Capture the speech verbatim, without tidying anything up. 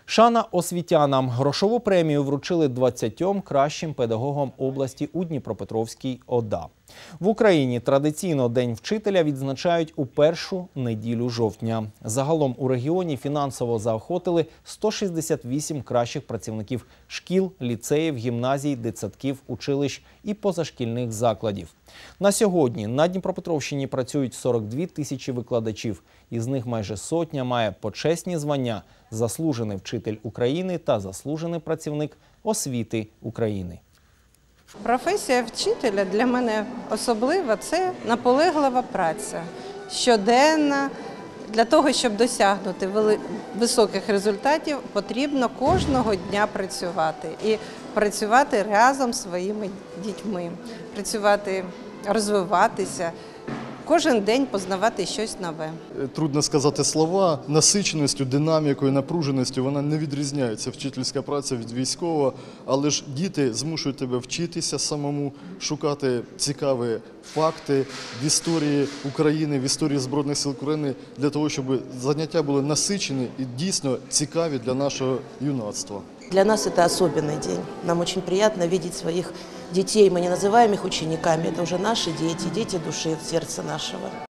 Шана освітянам. Грошову премію вручили двадцятьом кращим педагогам області у Дніпропетровській ОДА. В Україні традиційно День вчителя відзначають у першу неділю жовтня. Загалом у регіоні фінансово заохотили сто шістдесят вісім кращих працівників шкіл, ліцеїв, гімназій, дитсадків, училищ і позашкільних закладів. На сьогодні на Дніпропетровщині працюють сорок дві тисячі викладачів. Із них майже сотня має почесні звання «Заслужений вчитель України» та «Заслужений працівник освіти України». Професія вчителя для мене особлива – це наполеглива праця, щоденна. Для того, щоб досягнути високих результатів, потрібно кожного дня працювати. І працювати разом зі своїми дітьми, працювати, розвиватися, кожен день познавати щось нове. Трудно сказати слова, насиченістю, динамікою, напруженістю вона не відрізняється, вчительська праця від військового, але ж діти змушують тебе вчитися самому, шукати цікаві факти в історії України, в історії Збройних сил України, для того, щоб заняття були насичені і дійсно цікаві для нашого юнацтва. Для нас это особенный день. Нам очень приятно видеть своих детей. Мы не называем их учениками, это уже наши дети, дети души, сердца нашего.